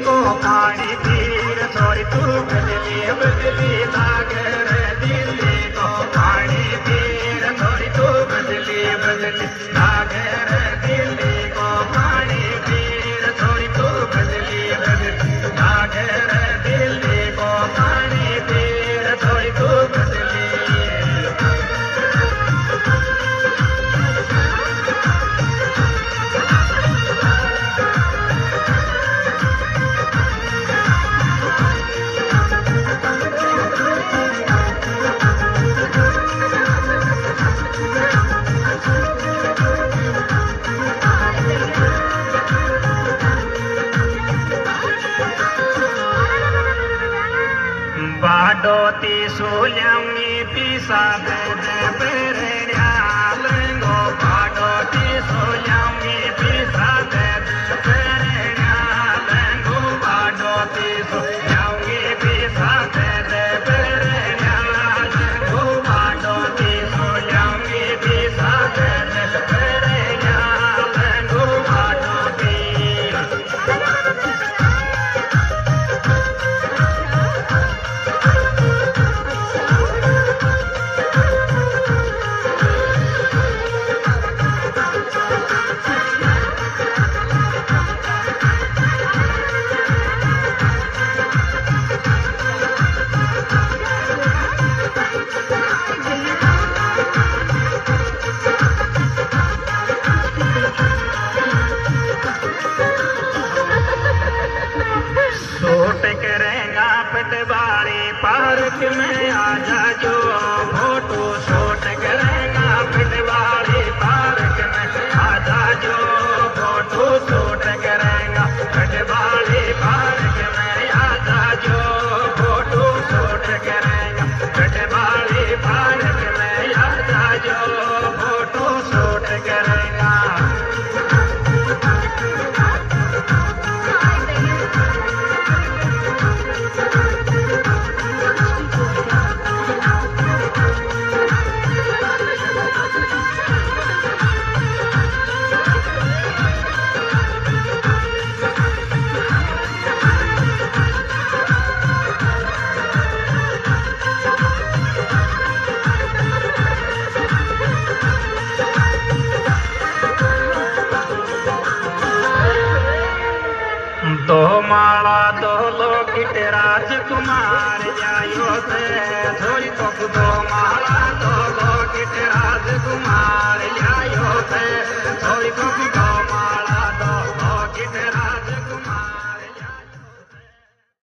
को पानी पीर थोड़ी तू बदली बदली लागे रे दिल्ली को पानी पीर थोड़ी तू बदली बदली लागे रे दिल्ली को पानी पीर थोड़ी तू बदली बदली लागे रे दिल्ली को पानी पीर थोड़ी तू बदली। बाडोती सोल्यामी पिसा दे पेरण्या लंगो बाडोती सोल्यामी पिसा दे पेरण्या लंगो बाडोती सोल्यामी पिसा दे पेरण्या लंगो बाडोती सोल्यामी पिसा दे पेरण्या लंगो बाडोती। करेगा पटवारी पार्क में आजा जो फोटो शूट करेगा पटवारी पार्क में आजा जो फोटो शूट करेगा पटवारी पार्क में आजा जो फोटो शूट करेगा पटवारी पार्क में आजा जो फोटो शूट करेगा। दो माला दो लोकिट राजकुमार जायो से थोड़ी तो दो माला दो लोकिट राजकुमार जायो से थोड़ी तो दो माला दो लोकिट राजकुमार।